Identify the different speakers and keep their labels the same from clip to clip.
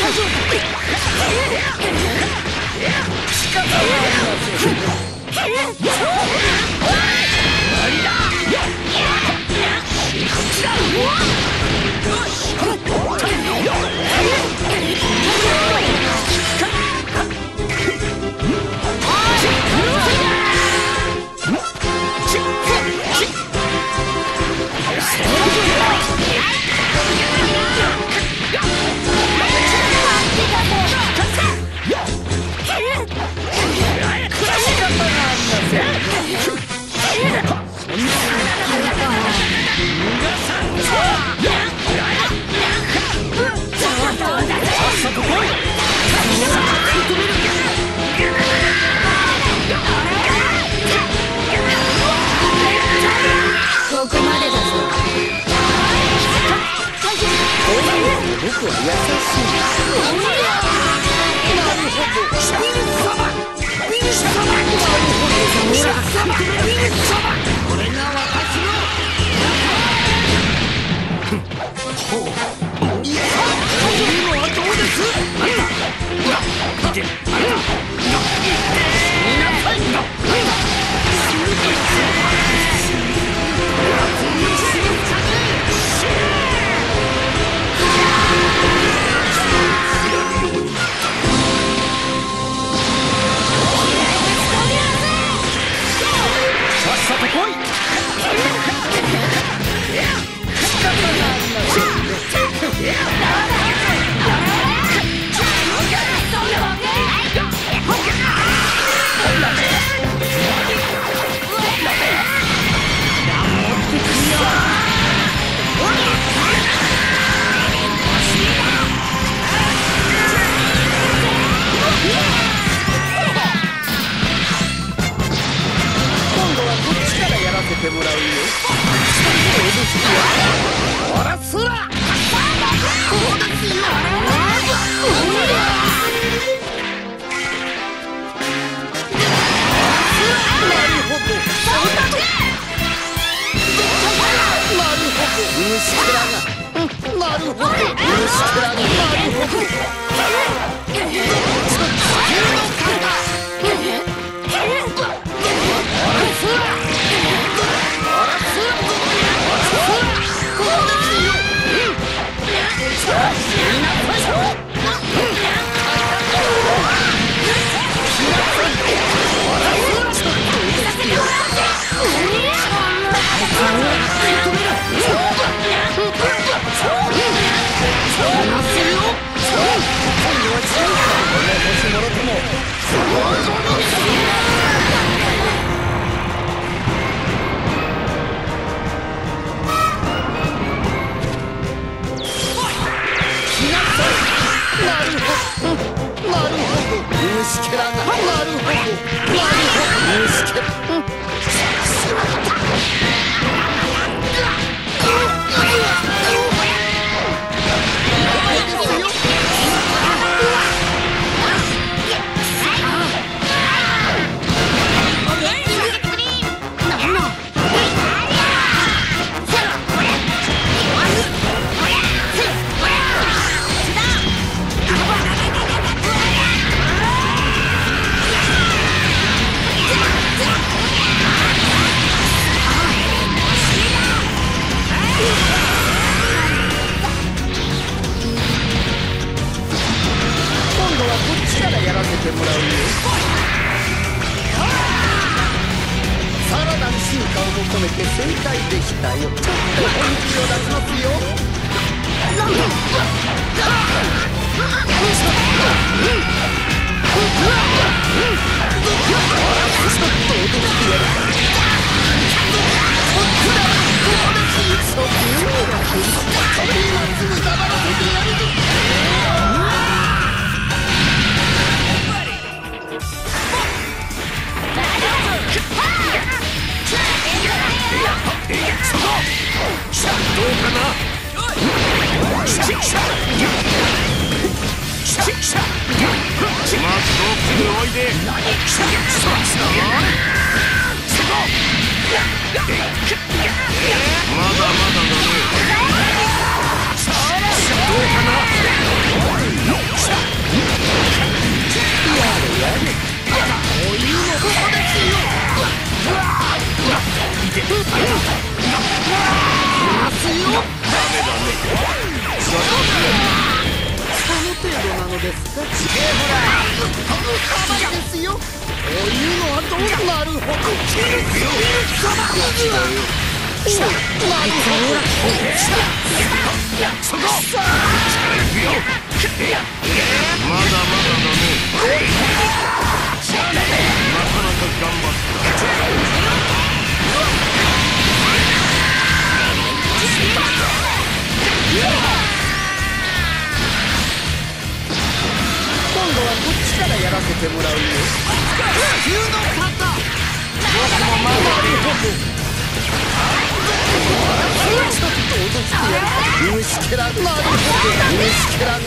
Speaker 1: まだまだだね。 程度なのですか？ですよ。こういうのはどうなるほど。今度はこっちからやらせてもらうよ。急の方。僕もまだちょっと脅してやる。虫けらなるほど。虫けらが。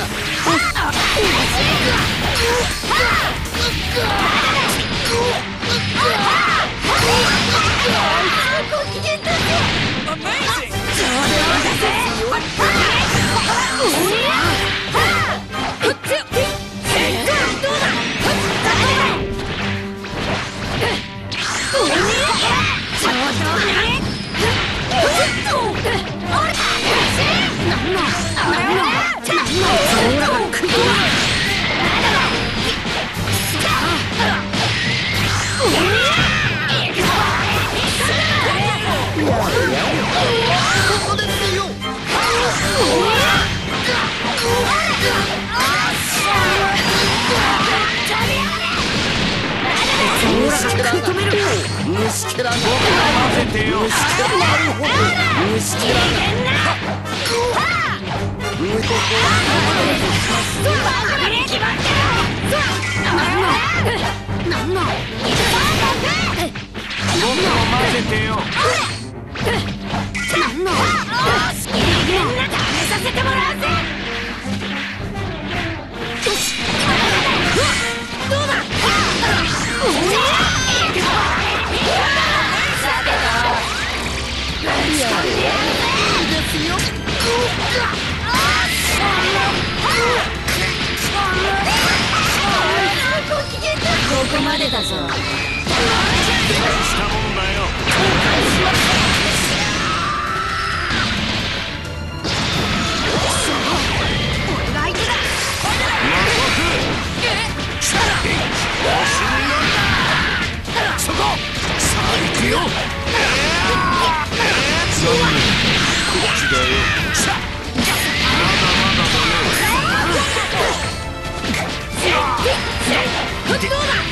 Speaker 1: 虫けらが混ぜてよ。虫けらなるほど。虫けらが。僕も混ぜてよ。させてもらうぜ。どうだ。ここまでだぞ。したもんだよ。俺が相手だ。そこ。さあ行くよ。こっちだよ。まだまだだね。どうだ。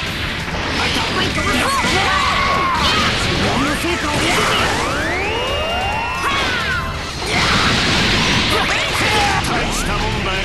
Speaker 1: 大したもんだよ。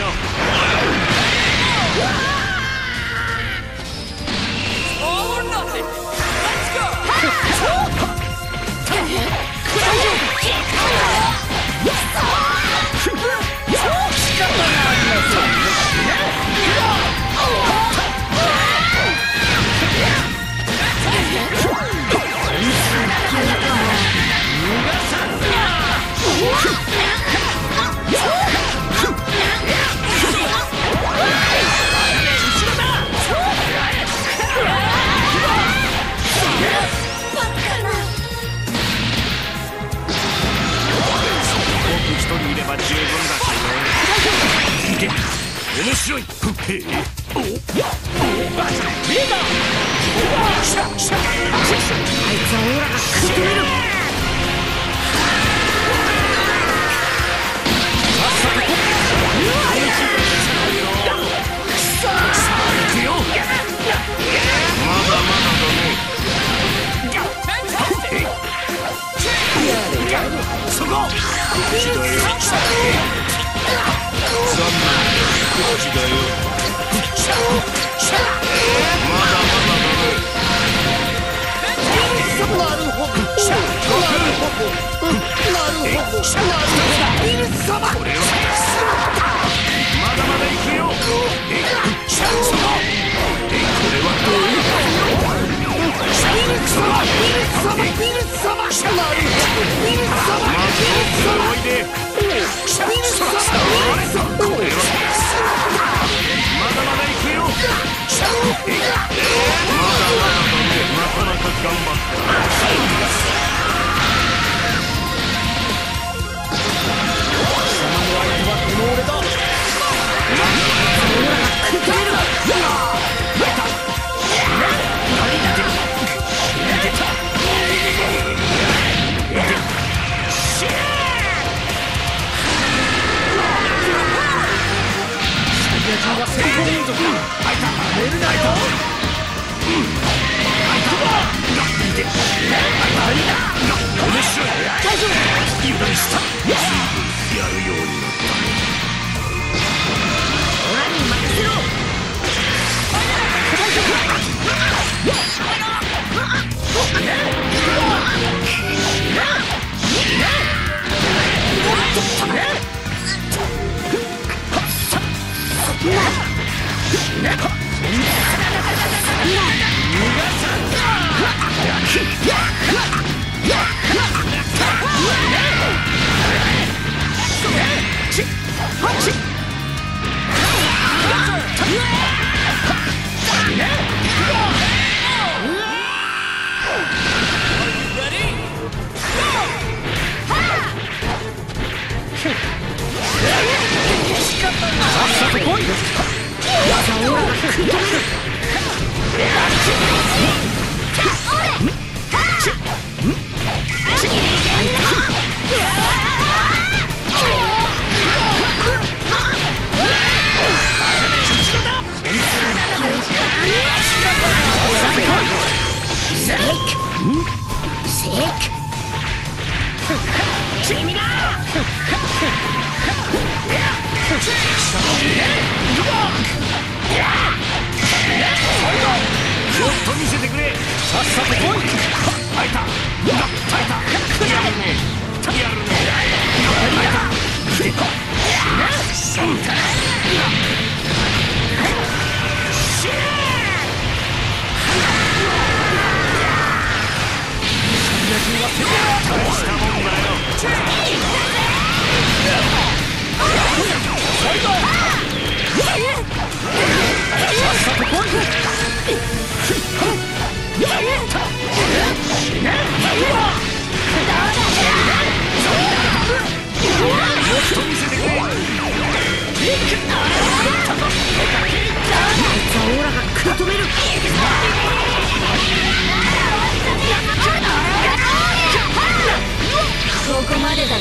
Speaker 1: 面白い。へえ。お。リーダー。あいつはオーラが食い止める。さあ行くよ。まだまだだね。そこ。こっちだよ。残念。こっちだよ。まだまだだね。なるほど。なるほど。ビル様。これはまだまだ行くよ。これはどういうまだまだだね。なかなか頑張った。 君だ。もっと見せてくれ。さっさと来い。開いた。開いた。やるね。やるね。開いた。そうか。大したもんだよ。さっさと来い。もっと見せてくれ。あいつはオーラが食い止める。ここまでだぞ。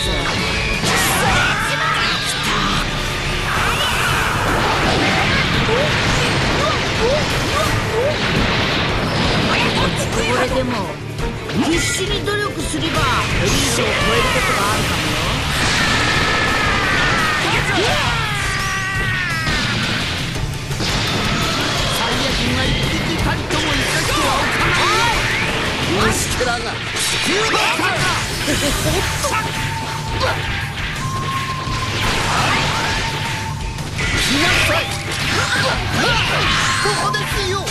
Speaker 1: これでも必死に努力すればエリートを超えることがあるかもよ。サイヤ人が一匹たりともいた人はおかない。虫けらが地球の肩。来なさい。ここですよ。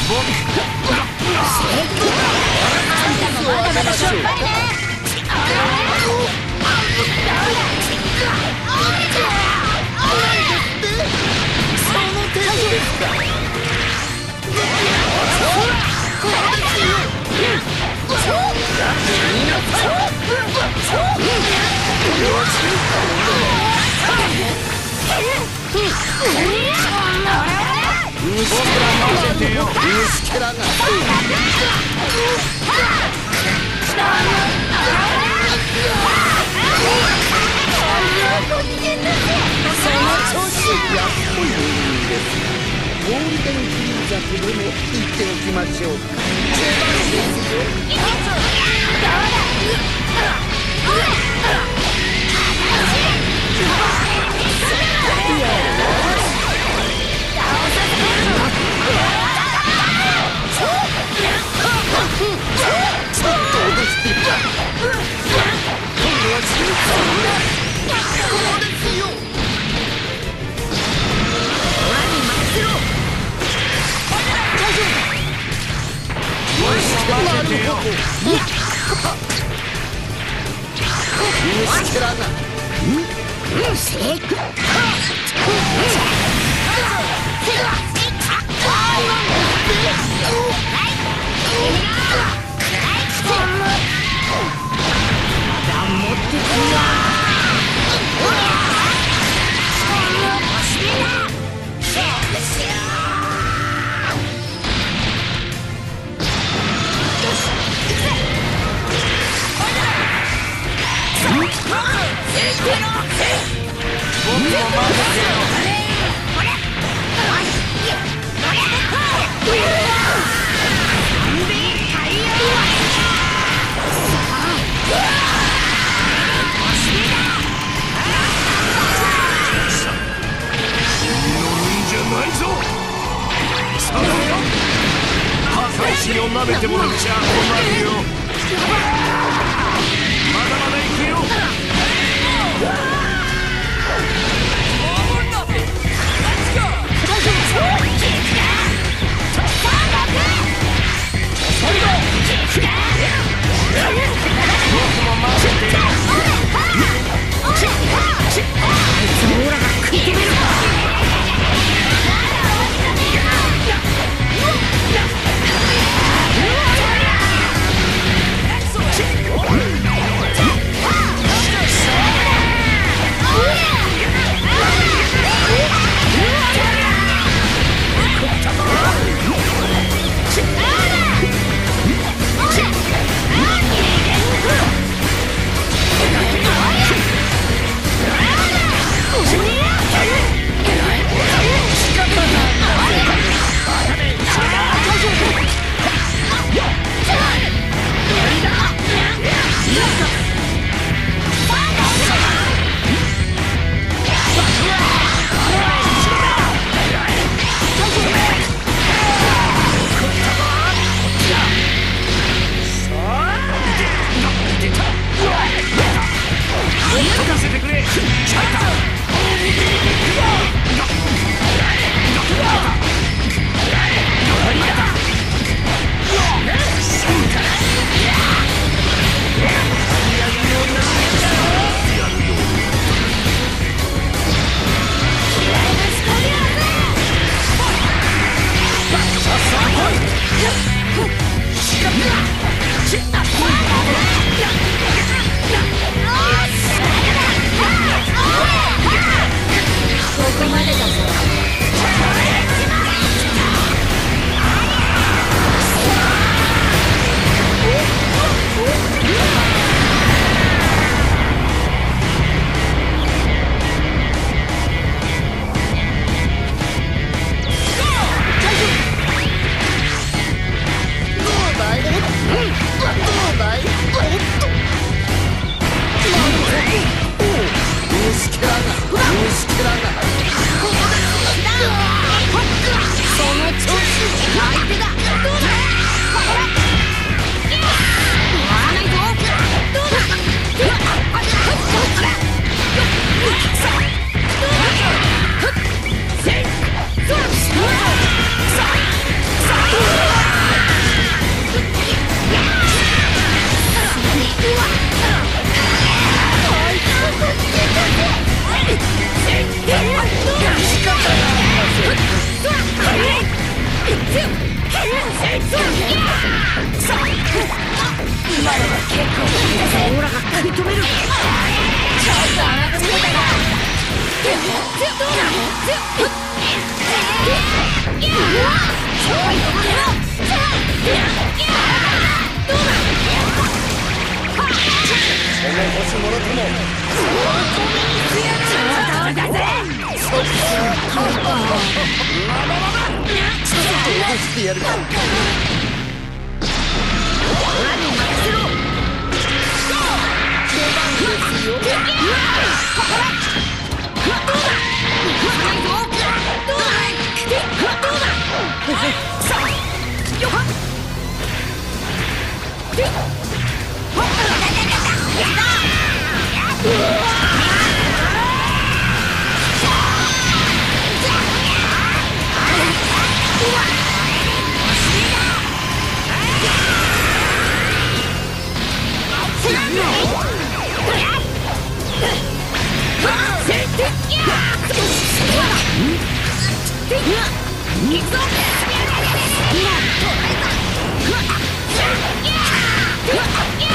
Speaker 1: ゴールデンフリーザとでも言っておきましょうか。舐めてもらっちゃ困るよ。まだまだ行くよ。僕も待っててよ。オーラが食い止める。 かせてくれ。
Speaker 2: 行くぞ！